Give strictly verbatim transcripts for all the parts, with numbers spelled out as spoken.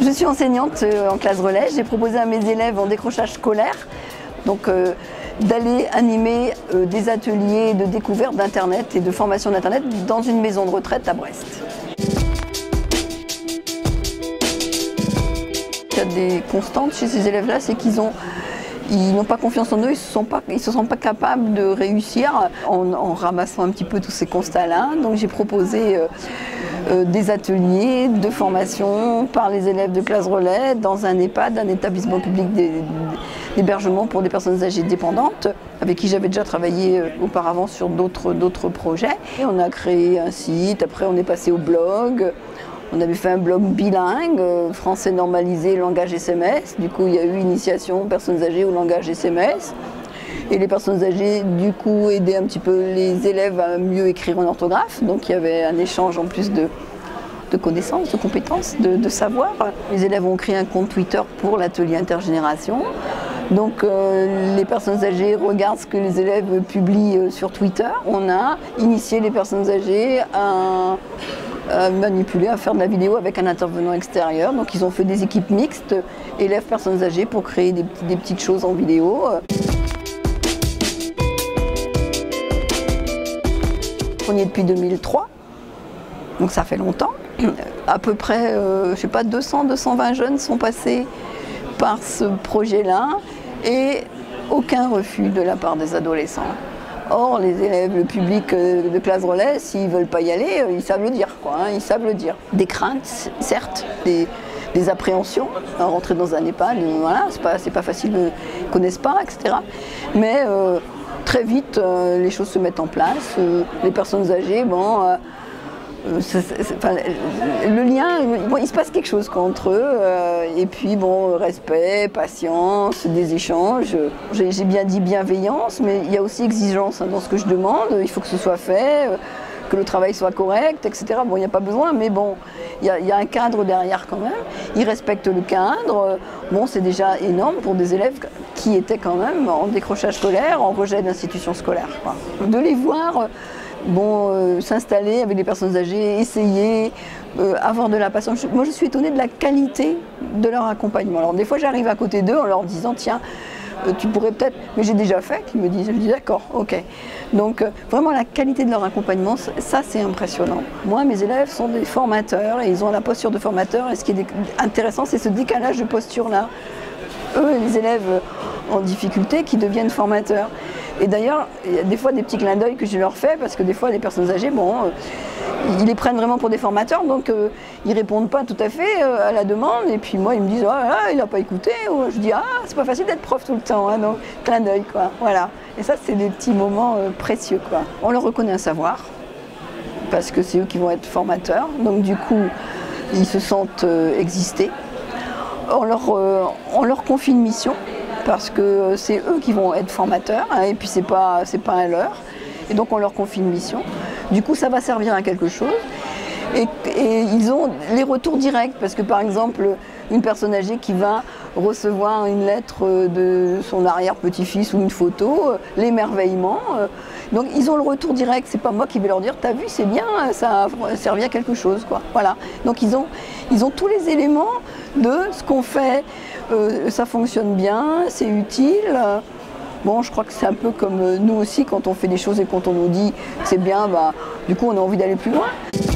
Je suis enseignante en classe relais. J'ai proposé à mes élèves en décrochage scolaire donc, euh, d'aller animer euh, des ateliers de découverte d'Internet et de formation d'Internet dans une maison de retraite à Brest. Il y a des constantes chez ces élèves-là, c'est qu'ils ont Ils n'ont pas confiance en eux, ils ne se sentent pas capables de réussir en, en ramassant un petit peu tous ces constats-là. Donc j'ai proposé euh, euh, des ateliers de formation par les élèves de classe relais dans un EHPAD, un établissement public d'hébergement pour des personnes âgées dépendantes, avec qui j'avais déjà travaillé euh, auparavant sur d'autres d'autres projets. Et on a créé un site, après on est passé au blog. On avait fait un blog bilingue, euh, français normalisé, langage S M S. Du coup, il y a eu initiation aux personnes âgées au langage S M S. Et les personnes âgées, du coup, aidaient un petit peu les élèves à mieux écrire en orthographe. Donc, il y avait un échange en plus de, de connaissances, de compétences, de, de savoir. Les élèves ont créé un compte Twitter pour l'atelier intergénération. Donc, euh, les personnes âgées regardent ce que les élèves publient euh, sur Twitter. On a initié les personnes âgées à à manipuler, à faire de la vidéo avec un intervenant extérieur. Donc ils ont fait des équipes mixtes, élèves, personnes âgées, pour créer des, des petites choses en vidéo. On y est depuis deux mille trois, donc ça fait longtemps. À peu près, euh, je sais pas, deux cents, deux cent vingt jeunes sont passés par ce projet-là et aucun refus de la part des adolescents. Or, les élèves, le public de classe relais, s'ils ne veulent pas y aller, ils savent le dire, quoi, hein, ils savent le dire. Des craintes, certes, des, des appréhensions, hein, rentrer dans un EHPAD, voilà, c'est pas, c'est pas facile, ils ne connaissent pas, et cetera. Mais euh, très vite, euh, les choses se mettent en place. Euh, les personnes âgées, bon, euh, c'est, c'est, enfin, le lien, bon, il se passe quelque chose quoi, entre eux. Euh, et puis, bon, respect, patience, des échanges. J'ai, j'ai bien dit bienveillance, mais il y a aussi exigence hein, dans ce que je demande. Il faut que ce soit fait, euh, que le travail soit correct, et cetera. Bon, il n'y a pas besoin, mais bon, il y a, il y a un cadre derrière quand même. Ils respectent le cadre. Bon, c'est déjà énorme pour des élèves qui étaient quand même en décrochage scolaire, en rejet d'institutions scolaires. Quoi. De les voir bon, euh, s'installer avec les personnes âgées, essayer, euh, avoir de la patience. Moi, je suis étonnée de la qualité de leur accompagnement. Alors, des fois, j'arrive à côté d'eux en leur disant, tiens, euh, tu pourrais peut-être, mais j'ai déjà fait, qu'ils me disent, je dis d'accord, ok. Donc, euh, vraiment, la qualité de leur accompagnement, ça, c'est impressionnant. Moi, mes élèves sont des formateurs et ils ont la posture de formateur. Et ce qui est intéressant, c'est ce décalage de posture-là. Eux, les élèves en difficulté qui deviennent formateurs. Et d'ailleurs, il y a des fois des petits clins d'œil que je leur fais parce que des fois les personnes âgées, bon, euh, ils les prennent vraiment pour des formateurs, donc euh, ils répondent pas tout à fait euh, à la demande. Et puis moi, ils me disent, ah, ah il n'a pas écouté. Ou je dis, ah, c'est pas facile d'être prof tout le temps, hein, donc clin d'œil, quoi. Voilà. Et ça, c'est des petits moments euh, précieux, quoi. On leur reconnaît un savoir parce que c'est eux qui vont être formateurs, donc du coup, ils se sentent euh, exister. On leur, euh, on leur confie une mission. Parce que c'est eux qui vont être formateurs, hein, et puis c'est pas, c'est pas un leurre. Et donc on leur confie une mission. Du coup, ça va servir à quelque chose. Et, et ils ont les retours directs, parce que par exemple, une personne âgée qui va recevoir une lettre de son arrière-petit-fils ou une photo, l'émerveillement. Donc ils ont le retour direct, c'est pas moi qui vais leur dire, t'as vu, c'est bien, ça a servi à quelque chose, quoi. Voilà. Donc ils ont, ils ont tous les éléments de ce qu'on fait. Euh, ça fonctionne bien, c'est utile. Bon, je crois que c'est un peu comme nous aussi, quand on fait des choses et quand on nous dit c'est bien, bah, du coup on a envie d'aller plus loin.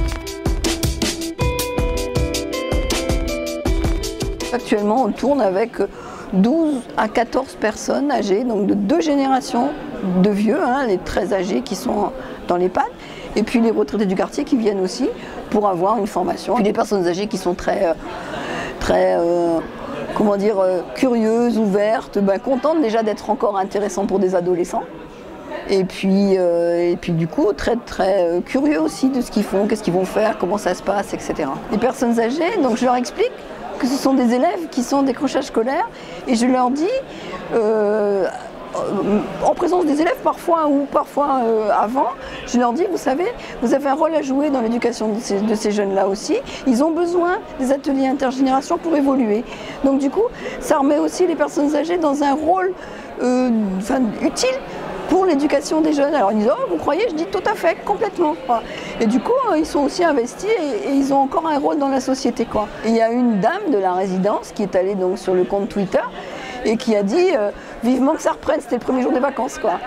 Actuellement, on tourne avec douze à quatorze personnes âgées, donc de deux générations de vieux, hein, les très âgés qui sont dans l'EHPAD, et puis les retraités du quartier qui viennent aussi pour avoir une formation. Puis les personnes âgées qui sont très, très euh, comment dire, euh, curieuses, ouvertes, ben, contentes déjà d'être encore intéressantes pour des adolescents. Et puis, euh, et puis du coup, très très euh, curieux aussi de ce qu'ils font, qu'est-ce qu'ils vont faire, comment ça se passe, et cetera. Les personnes âgées, donc je leur explique que ce sont des élèves qui sont en décrochage scolaire et je leur dis, euh, en présence des élèves parfois ou parfois euh, avant, je leur dis, vous savez, vous avez un rôle à jouer dans l'éducation de ces, de ces jeunes-là aussi. Ils ont besoin des ateliers intergénération pour évoluer. Donc du coup, ça remet aussi les personnes âgées dans un rôle euh, enfin, utile pour l'éducation des jeunes. Alors ils disent, oh, vous croyez? Je dis tout à fait, complètement. Et du coup, ils sont aussi investis et, et ils ont encore un rôle dans la société, quoi. Et il y a une dame de la résidence qui est allée donc sur le compte Twitter et qui a dit euh, vivement que ça reprenne, c'était le premier jour des vacances, quoi.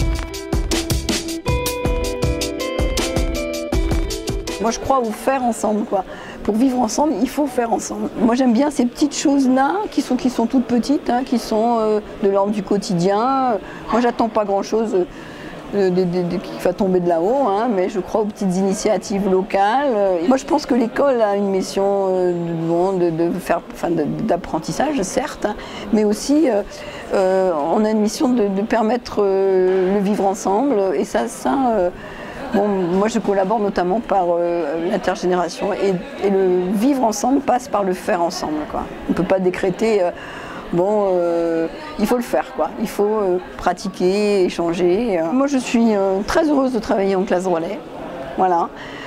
Moi je crois au faire ensemble, quoi. Pour vivre ensemble, il faut faire ensemble. Moi j'aime bien ces petites choses-là qui sont, qui sont toutes petites, hein, qui sont euh, de l'ordre du quotidien. Moi j'attends pas grand-chose euh, de, de, de, qui va tomber de là-haut, hein, mais je crois aux petites initiatives locales. Moi je pense que l'école a une mission euh, de, de, de faire, enfin, d'apprentissage, certes, hein, mais aussi euh, euh, on a une mission de, de permettre euh, le vivre ensemble. Et ça, ça euh, bon, moi je collabore notamment par euh, l'intergénération et, et le vivre ensemble passe par le faire ensemble, quoi. On ne peut pas décréter, euh, bon, euh, il faut le faire, quoi. Il faut euh, pratiquer, échanger. Moi je suis euh, très heureuse de travailler en classe relais, voilà.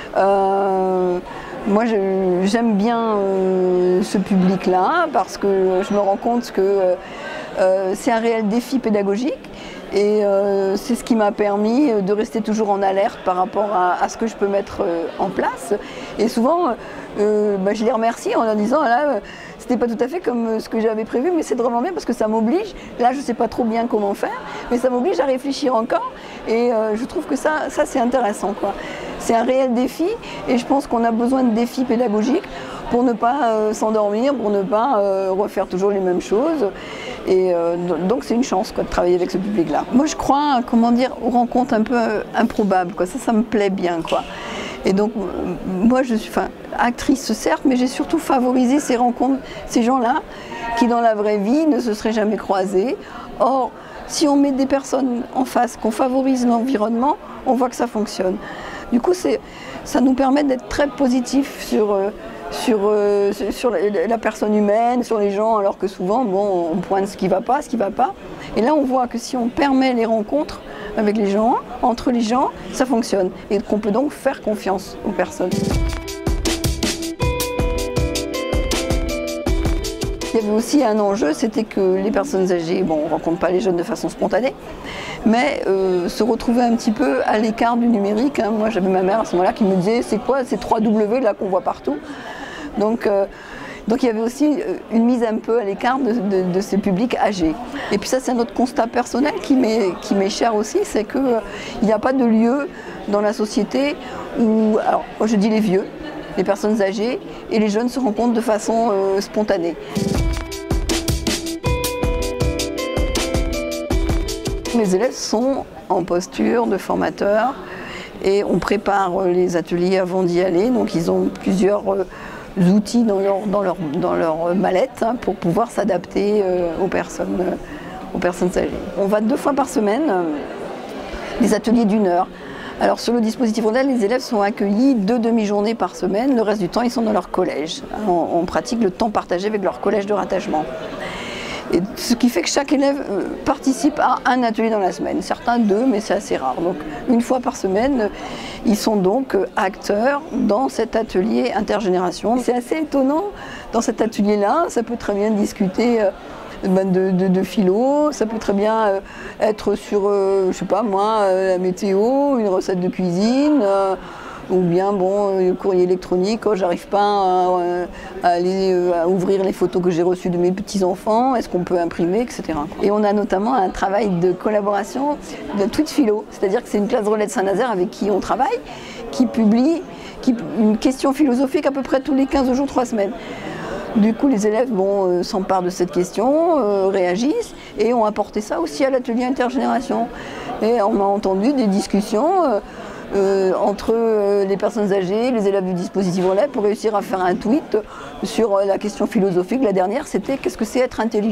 Euh, moi j'aime bien euh, ce public-là parce que je me rends compte que euh, c'est un réel défi pédagogique. Et euh, c'est ce qui m'a permis de rester toujours en alerte par rapport à, à ce que je peux mettre euh, en place. Et souvent, euh, bah, je les remercie en leur disant, là, euh, c'était pas tout à fait comme ce que j'avais prévu, mais c'est vraiment bien parce que ça m'oblige, là je sais pas trop bien comment faire, mais ça m'oblige à réfléchir encore. Et euh, je trouve que ça, ça c'est intéressant, quoi. C'est un réel défi et je pense qu'on a besoin de défis pédagogiques pour ne pas euh, s'endormir, pour ne pas euh, refaire toujours les mêmes choses. Et euh, donc c'est une chance, quoi, de travailler avec ce public-là. Moi je crois, comment dire, aux rencontres un peu euh, improbables, quoi. Ça, ça me plaît bien, quoi. Et donc moi je suis, enfin, actrice certes, mais j'ai surtout favorisé ces rencontres, ces gens-là qui dans la vraie vie ne se seraient jamais croisés. Or, si on met des personnes en face, qu'on favorise l'environnement, on voit que ça fonctionne. Du coup, ça nous permet d'être très positifs sur, euh, sur, euh, sur la, la personne humaine, sur les gens, alors que souvent, bon, on pointe ce qui ne va pas, ce qui ne va pas. Et là, on voit que si on permet les rencontres avec les gens, entre les gens, ça fonctionne. Et qu'on peut donc faire confiance aux personnes. Il y avait aussi un enjeu, c'était que les personnes âgées, bon, on ne rencontre pas les jeunes de façon spontanée, mais euh, se retrouvaient un petit peu à l'écart du numérique, hein. Moi j'avais ma mère à ce moment-là qui me disait c'est quoi ces trois W là qu'on voit partout. Donc, euh, donc il y avait aussi une mise un peu à l'écart de, de, de ces publics âgés. Et puis ça c'est un autre constat personnel qui m'est cher aussi, c'est qu'il euh, n'y a pas de lieu dans la société où, alors moi je dis les vieux, les personnes âgées et les jeunes se rencontrent de façon euh, spontanée. Mes élèves sont en posture de formateur et on prépare les ateliers avant d'y aller, donc ils ont plusieurs euh, outils dans leur, dans leur, dans leur mallette, hein, pour pouvoir s'adapter euh, aux personnes, euh, aux personnes âgées. On va deux fois par semaine, euh, des ateliers d'une heure. Alors sur le dispositif Rondelle, les élèves sont accueillis deux demi-journées par semaine, le reste du temps ils sont dans leur collège. On, on pratique le temps partagé avec leur collège de rattachement. Et ce qui fait que chaque élève participe à un atelier dans la semaine, certains deux, mais c'est assez rare. Donc une fois par semaine, ils sont donc acteurs dans cet atelier intergénération. C'est assez étonnant, dans cet atelier-là, ça peut très bien discuter de, de, de philo, ça peut très bien être sur, euh, je sais pas moi, la météo, une recette de cuisine, euh, ou bien bon, le courrier électronique, oh, j'arrive pas à, à aller à ouvrir les photos que j'ai reçues de mes petits-enfants, est-ce qu'on peut imprimer, et cetera. Et on a notamment un travail de collaboration de Tweet Philo, c'est-à-dire que c'est une classe relais de Saint-Nazaire avec qui on travaille, qui publie qui, une question philosophique à peu près tous les quinze jours, trois semaines. Du coup, les élèves bon, euh, s'emparent de cette question, euh, réagissent et ont apporté ça aussi à l'atelier intergénération. Et on a entendu des discussions euh, euh, entre euh, les personnes âgées, les élèves du dispositif relais pour réussir à faire un tweet sur euh, la question philosophique. La dernière, c'était « Qu'est-ce que c'est être intelligent ?»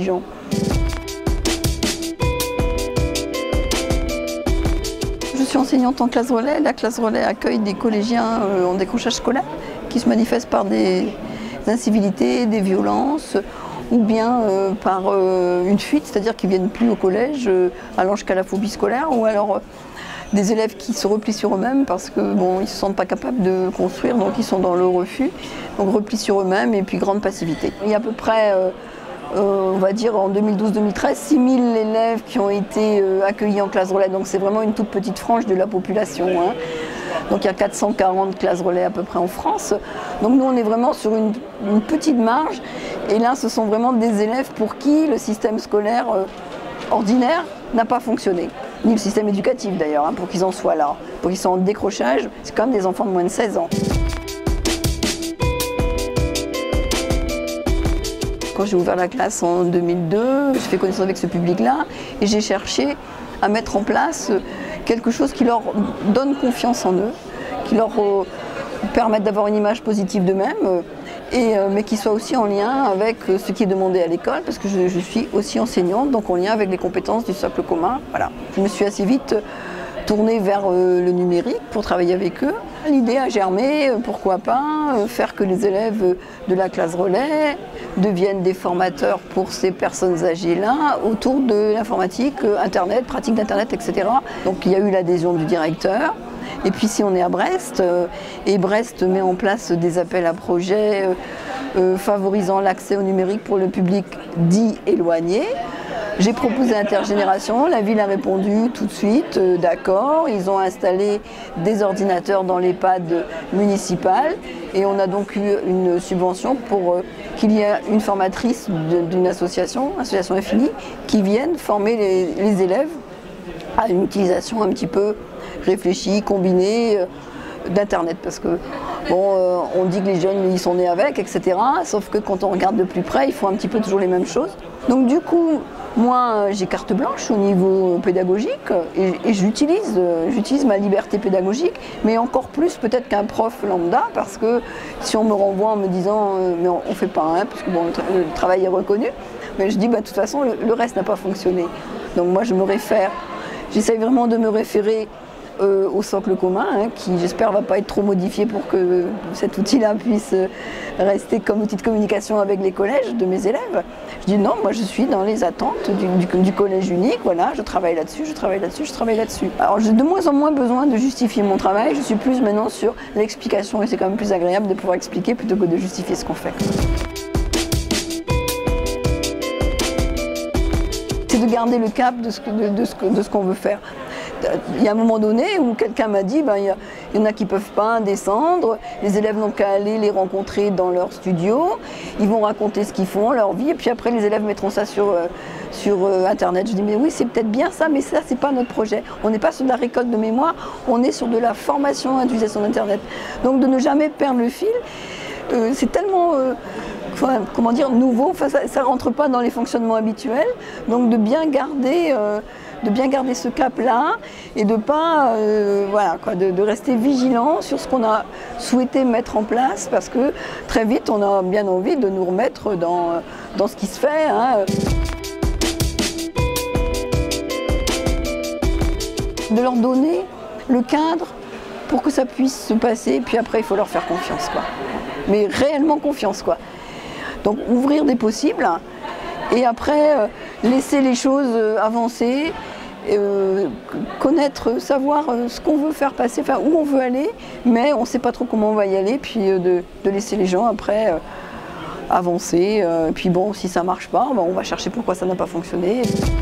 Je suis enseignante en classe relais. La classe relais accueille des collégiens euh, en décrochage scolaire qui se manifestent par des incivilités, des violences, ou bien euh, par euh, une fuite, c'est-à-dire qu'ils ne viennent plus au collège, euh, allant jusqu'à la phobie scolaire, ou alors euh, des élèves qui se replient sur eux-mêmes parce qu'ils bon, ne se sentent pas capables de construire, donc ils sont dans le refus, donc repli sur eux-mêmes et puis grande passivité. Il y a à peu près, euh, euh, on va dire en deux mille douze deux mille treize, six mille élèves qui ont été euh, accueillis en classe relais, donc c'est vraiment une toute petite frange de la population, hein. Donc il y a quatre cent quarante classes relais à peu près en France. Donc nous on est vraiment sur une, une petite marge. Et là ce sont vraiment des élèves pour qui le système scolaire euh, ordinaire n'a pas fonctionné. Ni le système éducatif d'ailleurs, hein, pour qu'ils en soient là. Pour qu'ils soient en décrochage, c'est quand même des enfants de moins de seize ans. Quand j'ai ouvert la classe en deux mille deux, j'ai fait connaissance avec ce public-là et j'ai cherché à mettre en place quelque chose qui leur donne confiance en eux, qui leur euh, permette d'avoir une image positive d'eux-mêmes, euh, et, euh, mais qui soit aussi en lien avec euh, ce qui est demandé à l'école, parce que je, je suis aussi enseignante, donc en lien avec les compétences du socle commun. Voilà. Je me suis assez vite tournée vers euh, le numérique pour travailler avec eux. L'idée a germé, euh, pourquoi pas, euh, faire que les élèves de la classe relais deviennent des formateurs pour ces personnes âgées-là autour de l'informatique, euh, Internet, pratique d'Internet, et cetera. Donc il y a eu l'adhésion du directeur. Et puis si on est à Brest, euh, et Brest met en place des appels à projets euh, euh, favorisant l'accès au numérique pour le public dit éloigné, j'ai proposé Intergénération, la ville a répondu tout de suite, euh, d'accord, ils ont installé des ordinateurs dans l'EHPAD municipal et on a donc eu une subvention pour euh, qu'il y ait une formatrice d'une association, Association Infinie, qui vienne former les, les élèves à une utilisation un petit peu réfléchie, combinée euh, d'Internet, parce que bon, euh, on dit que les jeunes ils sont nés avec, et cetera. Sauf que quand on regarde de plus près, ils font un petit peu toujours les mêmes choses. Donc du coup, moi j'ai carte blanche au niveau pédagogique et, et j'utilise euh, j'utilise ma liberté pédagogique, mais encore plus peut-être qu'un prof lambda, parce que si on me renvoie en me disant euh, mais on, on fait pas, hein, parce que bon, le, tra le travail est reconnu, mais je dis bah, de toute façon le, le reste n'a pas fonctionné. Donc moi je me réfère, j'essaye vraiment de me référer Euh, au socle commun, hein, qui j'espère ne va pas être trop modifié pour que cet outil-là puisse rester comme outil de communication avec les collèges de mes élèves. Je dis non, moi je suis dans les attentes du, du, du collège unique, voilà, je travaille là-dessus, je travaille là-dessus, je travaille là-dessus. Alors j'ai de moins en moins besoin de justifier mon travail, je suis plus maintenant sur l'explication et c'est quand même plus agréable de pouvoir expliquer plutôt que de justifier ce qu'on fait. C'est de garder le cap de ce, de, de ce, de ce qu'on veut faire. Il y a un moment donné où quelqu'un m'a dit ben, il, y a, il y en a qui ne peuvent pas descendre, les élèves n'ont qu'à aller les rencontrer dans leur studio, ils vont raconter ce qu'ils font, leur vie, et puis après les élèves mettront ça sur, euh, sur euh, Internet. Je dis mais oui, c'est peut-être bien ça, mais ça c'est pas notre projet. On n'est pas sur de la récolte de mémoire, on est sur de la formation à l'utilisation d'Internet. Donc de ne jamais perdre le fil, euh, c'est tellement... Euh, Enfin, comment dire, nouveau, enfin, ça ne rentre pas dans les fonctionnements habituels, donc de bien garder, euh, de bien garder ce cap-là et de pas, euh, voilà, quoi, de, de rester vigilant sur ce qu'on a souhaité mettre en place, parce que très vite on a bien envie de nous remettre dans, dans ce qui se fait. Hein. De leur donner le cadre pour que ça puisse se passer, puis après il faut leur faire confiance, quoi. Mais réellement confiance, quoi. Donc ouvrir des possibles et après euh, laisser les choses euh, avancer, euh, connaître, savoir euh, ce qu'on veut faire passer, enfin où on veut aller, mais on ne sait pas trop comment on va y aller, puis euh, de, de laisser les gens après euh, avancer. Euh, puis bon, si ça ne marche pas, ben, on va chercher pourquoi ça n'a pas fonctionné.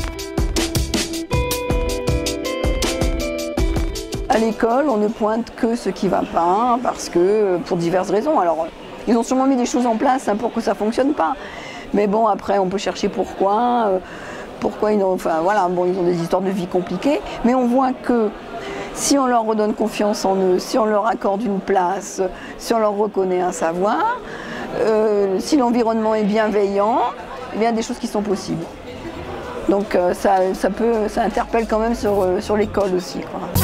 À l'école, on ne pointe que ce qui ne va pas, parce que pour diverses raisons. Alors, ils ont sûrement mis des choses en place hein, pour que ça ne fonctionne pas. Mais bon, après, on peut chercher pourquoi. Euh, pourquoi ils ont, enfin, voilà, bon, ils ont des histoires de vie compliquées. Mais on voit que si on leur redonne confiance en eux, si on leur accorde une place, si on leur reconnaît un savoir, euh, si l'environnement est bienveillant, il y a des choses qui sont possibles. Donc euh, ça, ça, peut, ça interpelle quand même sur, euh, sur l'école aussi, quoi.